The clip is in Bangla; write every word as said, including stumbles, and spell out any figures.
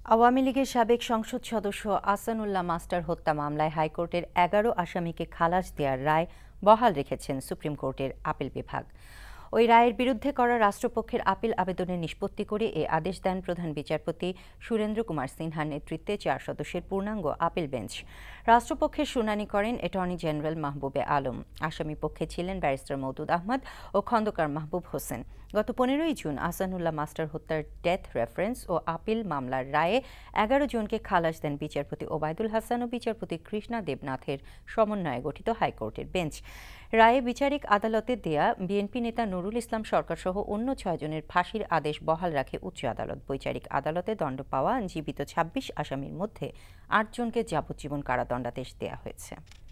আওয়ামী লীগের সাবেক সংসদ সদস্য আহসানুল্লাহ মাস্টার হত্যা মামলায় হাইকোর্টের এগারো আসামিকে খালাস দেওয়ার রায় বহাল রেখেছেন সুপ্রিম কোর্টের আপিল বিভাগ। ওই রায়ের বিরুদ্ধে করা রাষ্ট্রপক্ষের আপিল আবেদনের নিষ্পত্তি করে এ আদেশ দেন প্রধান বিচারপতি সুরেন্দ্র কুমার সিনহার নেতৃত্বে চার সদস্যের পূর্ণাঙ্গ আপিল বেঞ্চ। রাষ্ট্রপক্ষের শুনানি করেন অ্যাটর্নি জেনারেল মাহবুবে আলম। আসামি পক্ষে ছিলেন ব্যারিস্টার মওদুদ আহমদ ও খন্দকার মাহবুব হোসেন। গত পনেরোই জুন আহসানুল্লাহ মাস্টার হত্যার ডেথ রেফারেন্স ও আপিল মামলার রায়ে এগারো জনকে খালাস দেন বিচারপতি ওবায়দুল হাসান ও বিচারপতি কৃষ্ণা দেবনাথের সমন্বয়ে গঠিত হাইকোর্টের বেঞ্চ। রায়ে বিচারিক আদালতে দেয়া বিএনপি নেতা নুরুল ইসলাম সরকার সহ অন্য ছয় জনের ফাঁসির আদেশ বহাল রাখে উচ্চ আদালত। বৈচারিক আদালতে দণ্ড পাওয়া জীবিত ছাব্বিশ আসামির মধ্যে আট জনকে যাবজ্জীবন কারাদণ্ডাদেশ দেওয়া হয়েছে।